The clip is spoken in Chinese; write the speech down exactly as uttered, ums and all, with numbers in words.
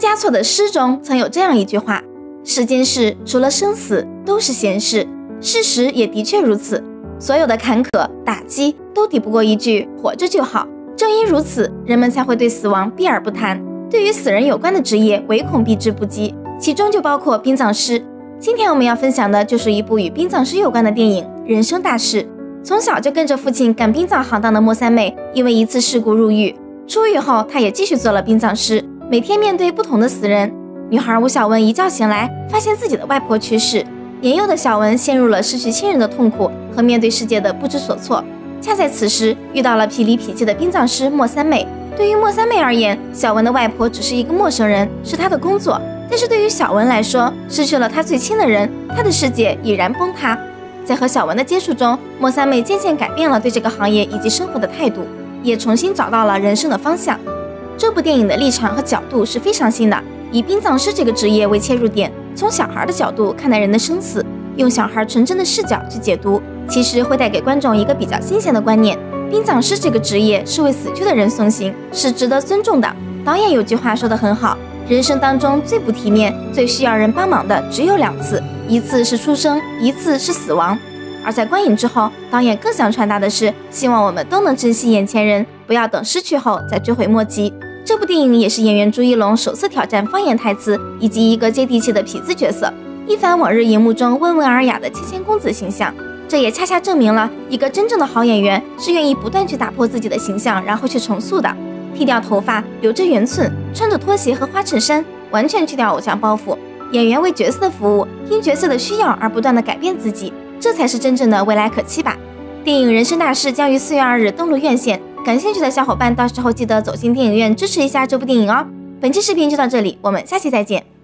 嘉措的诗中曾有这样一句话：世间事除了生死都是闲事。事实也的确如此，所有的坎坷打击都抵不过一句活着就好。正因如此，人们才会对死亡避而不谈，对于死人有关的职业唯恐避之不及，其中就包括殡葬师。今天我们要分享的就是一部与殡葬师有关的电影《人生大事》。从小就跟着父亲干殡葬行当的莫三妹，因为一次事故入狱，出狱后她也继续做了殡葬师，每天面对不同的死人。女孩吴小文一觉醒来，发现自己的外婆去世，年幼的小文陷入了失去亲人的痛苦和面对世界的不知所措。恰在此时遇到了痞里痞气的殡葬师莫三妹。对于莫三妹而言，小文的外婆只是一个陌生人，是她的工作。但是对于小文来说，失去了她最亲的人，她的世界已然崩塌。在和小文的接触中，莫三妹渐渐改变了对这个行业以及生活的态度，也重新找到了人生的方向。这部电影的立场和角度是非常新的，以殡葬师这个职业为切入点，从小孩的角度看待人的生死，用小孩纯真的视角去解读，其实会带给观众一个比较新鲜的观念。殡葬师这个职业是为死去的人送行，是值得尊重的。导演有句话说得很好，人生当中最不体面、最需要人帮忙的只有两次，一次是出生，一次是死亡。而在观影之后，导演更想传达的是，希望我们都能珍惜眼前人，不要等失去后再追悔莫及。这部电影也是演员朱一龙首次挑战方言台词以及一个接地气的痞子角色，一反往日荧幕中温文尔雅的谦谦公子形象。这也恰恰证明了一个真正的好演员是愿意不断去打破自己的形象，然后去重塑的。剃掉头发，留着圆寸，穿着拖鞋和花衬衫，完全去掉偶像包袱。演员为角色服务，因角色的需要而不断的改变自己，这才是真正的未来可期吧。电影《人生大事》将于四月二日登陆院线，感兴趣的小伙伴到时候记得走进电影院支持一下这部电影哦。本期视频就到这里，我们下期再见。